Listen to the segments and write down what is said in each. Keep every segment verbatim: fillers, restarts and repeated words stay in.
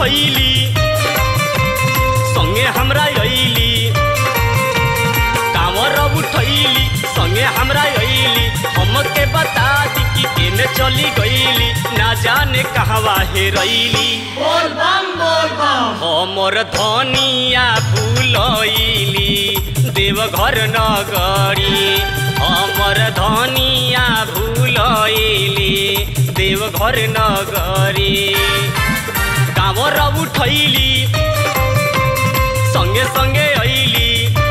उठैली संगे हमरा अइली कांवर उठैली संगे हमरा अइली हमके बता दी कि केने चली गईली ना जाने कहवा हेरैली बोल बम बोल बम हमर धनिया भूलैली देवघर नगरी हमर धनिया भूलैली देवघर नगरी कांवर उठैली संगे संगे अइली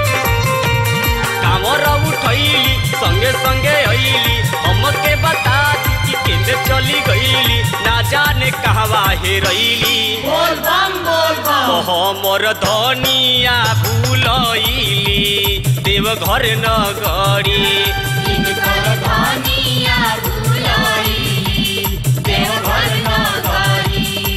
कांवर उठैली संगे संगे अइली हमके बता दी कि केने चली गईली ना जाने कहवा हेरैली बोल बम बोल बम हमर धनिया भूलैली देवघर नगरी इनकर धनिया भूलैली देवघर नगरी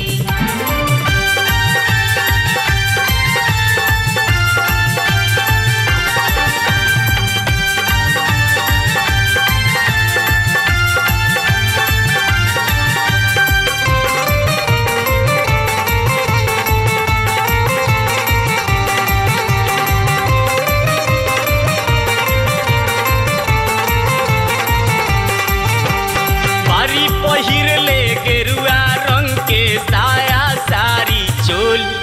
पहिर ले गेरुआ रंग के साया सारी चोली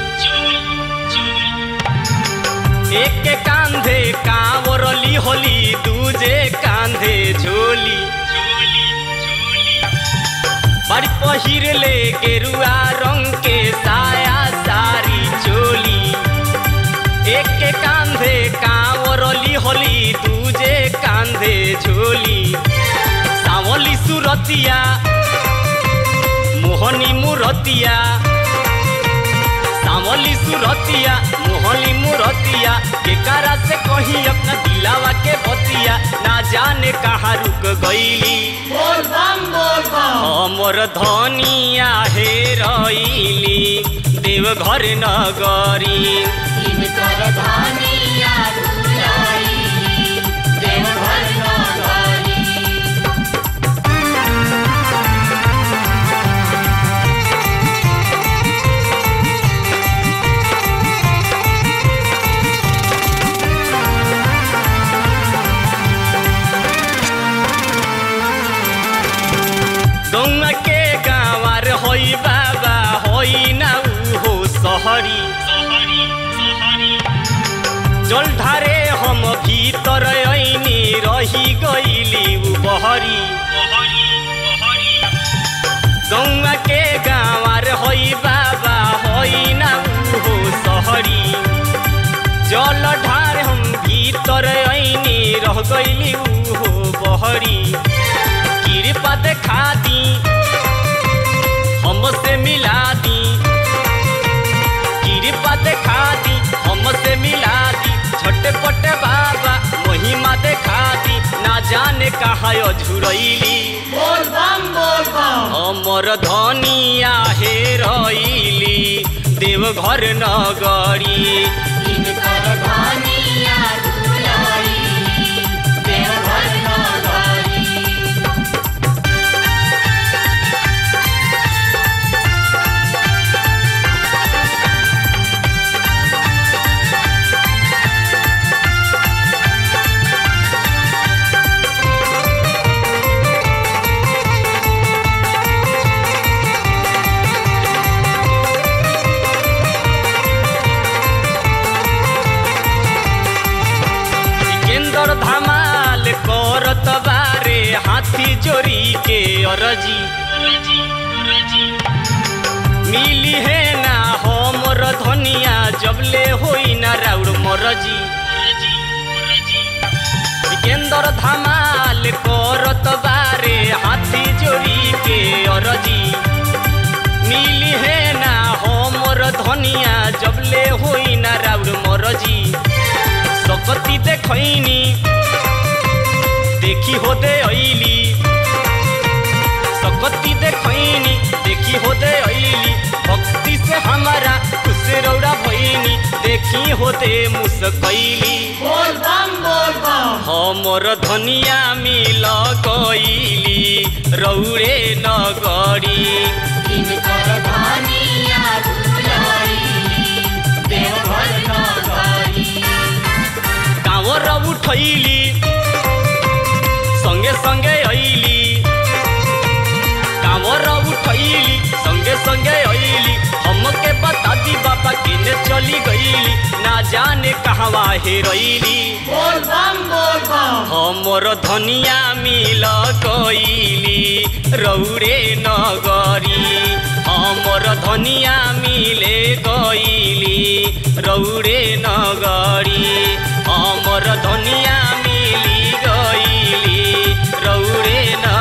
एक के कांधे कांवरली होली दूजे कांधे झोली बड़ी पहिर ले गेरुआ रंग के साया सारी चोली एक के कांधे कांवरली होली दूजे कांधे झोली सावली सुरतिया मोहनी मुरतिया सावली सुरतिया मोहनी मुरतिया केकरा से कही अपना दिलावा के बतिया ना जाने कहाँ रुक गईली बोल बम बोल बम हमर धनिया हेरैली देवघर नगरी इनकर धनिया भूलैली देवघर नगरी गौआ के गाँवार होई बाबा होई ना हो सहरी जल ढारे हम भीतर ऐनी रही गईली उ बहरी गौआ के गाँवार होई बाबा होई ना हो सहरी जल ढार हम भीतर ऐनी रह गईली उ हो बहरी कृपा देखा दी हमसे मिला दी कृपा देखा दी हमसे मिला दी झटपट बाबा महिमा देखा दी ना जाने कहाँ अझुरैली बोल बम बोल बम हमर धनिया हेरैली देवघर नगरी इनकर धनिया भूलैली देवघर नगरी सिकंदर धमाल करत बारे हाथी जोरी के अरजी मिली है ना हमर धनिया जबले होई ना राउर मरजी सिकंदर धमाल करत बारे हाथी जोरी के अरजी मिली है ना हमर धनिया जबले होई ना राउर मरजी सकती देखैनी देखी होदे अइली सकती देखैनी देखी होदे अइली भक्ति से हमारा खुश रौड़ा भैनी देखी होदे मुस्कैली बोल बम बोल बम हमर धनिया मिल गईली रौड़े नगरी इनकर धनिया भूलैली धैली संगे संगे अइली कांवर उठैली संगे संगे अइली हमके बता दी बाबा केने चली गईली ना जाने कहवा हेरैली बोल बम बोल बम हमर धनिया मिल गईली रौरे नगरी हमर धनिया मिले गईली रौरे नगरी हमर धनिया मिली गईली रौरे न